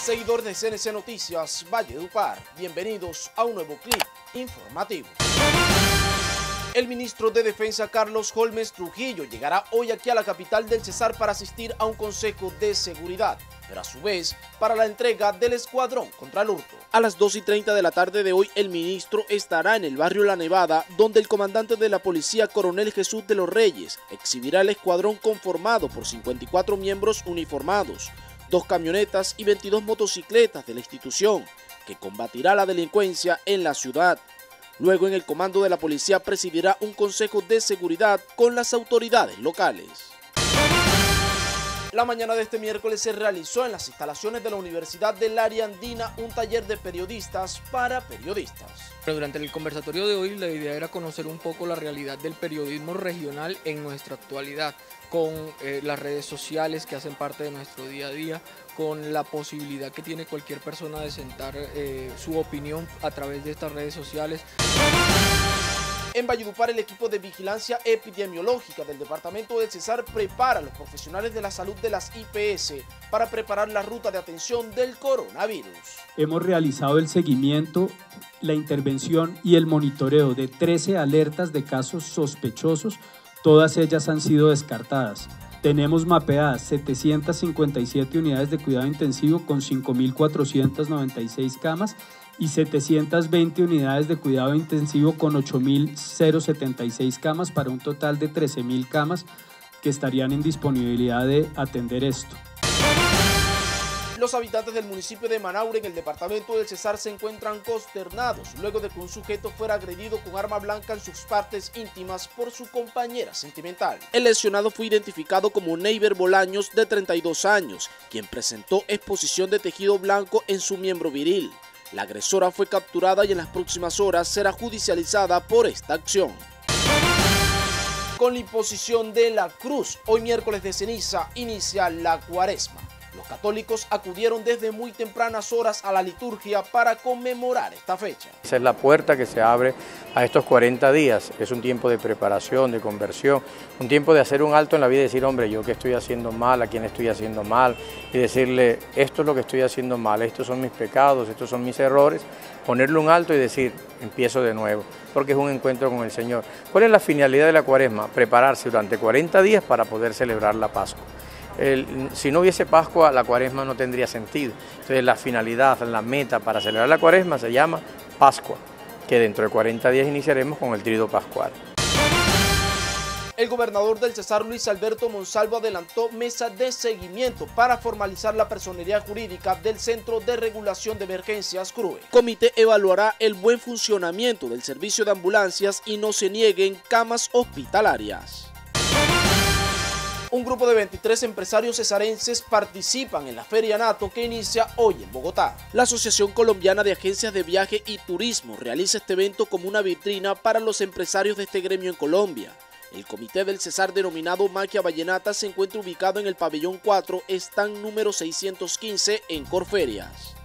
Seguidores de CNC Noticias Valledupar, bienvenidos a un nuevo clip informativo. El ministro de Defensa Carlos Holmes Trujillo llegará hoy aquí a la capital del Cesar para asistir a un consejo de seguridad, pero a su vez para la entrega del escuadrón contra el hurto. A las 2:30 de la tarde de hoy el ministro estará en el barrio La Nevada, donde el comandante de la policía, coronel Jesús de los Reyes, exhibirá el escuadrón conformado por 54 miembros uniformados, 2 camionetas y 22 motocicletas de la institución, que combatirá la delincuencia en la ciudad. Luego, en el comando de la policía presidirá un consejo de seguridad con las autoridades locales. La mañana de este miércoles se realizó en las instalaciones de la Universidad del Área Andina un taller de periodistas para periodistas. Pero durante el conversatorio de hoy la idea era conocer un poco la realidad del periodismo regional en nuestra actualidad, con las redes sociales que hacen parte de nuestro día a día, con la posibilidad que tiene cualquier persona de sentar su opinión a través de estas redes sociales. En Valledupar, el equipo de vigilancia epidemiológica del departamento del Cesar prepara a los profesionales de la salud de las IPS para preparar la ruta de atención del coronavirus. Hemos realizado el seguimiento, la intervención y el monitoreo de 13 alertas de casos sospechosos. Todas ellas han sido descartadas. Tenemos mapeadas 757 unidades de cuidado intensivo con 5.496 camas y 720 unidades de cuidado intensivo con 8.076 camas para un total de 13.000 camas que estarían en disponibilidad de atender esto. Los habitantes del municipio de Manaure, en el departamento del Cesar, se encuentran consternados luego de que un sujeto fuera agredido con arma blanca en sus partes íntimas por su compañera sentimental. El lesionado fue identificado como Neiber Bolaños, de 32 años, quien presentó exposición de tejido blanco en su miembro viril. La agresora fue capturada y en las próximas horas será judicializada por esta acción. Con la imposición de la cruz, hoy miércoles de ceniza inicia la cuaresma. Los católicos acudieron desde muy tempranas horas a la liturgia para conmemorar esta fecha. Esa es la puerta que se abre a estos 40 días. Es un tiempo de preparación, de conversión, un tiempo de hacer un alto en la vida y decir, hombre, yo qué estoy haciendo mal, a quién estoy haciendo mal, y decirle, esto es lo que estoy haciendo mal, estos son mis pecados, estos son mis errores, ponerle un alto y decir, empiezo de nuevo, porque es un encuentro con el Señor. ¿Cuál es la finalidad de la cuaresma? Prepararse durante 40 días para poder celebrar la Pascua. Si no hubiese Pascua, la cuaresma no tendría sentido. Entonces la finalidad, la meta para celebrar la cuaresma se llama Pascua, que dentro de 40 días iniciaremos con el tríodo pascual. El gobernador del Cesar, Luis Alberto Monsalvo, adelantó mesa de seguimiento para formalizar la personería jurídica del Centro de Regulación de Emergencias CRUE. El comité evaluará el buen funcionamiento del servicio de ambulancias y no se nieguen camas hospitalarias. Un grupo de 23 empresarios cesarenses participan en la Feria Nato que inicia hoy en Bogotá. La Asociación Colombiana de Agencias de Viaje y Turismo realiza este evento como una vitrina para los empresarios de este gremio en Colombia. El comité del Cesar, denominado Maquia Vallenata, se encuentra ubicado en el pabellón 4, stand número 615 en Corferias.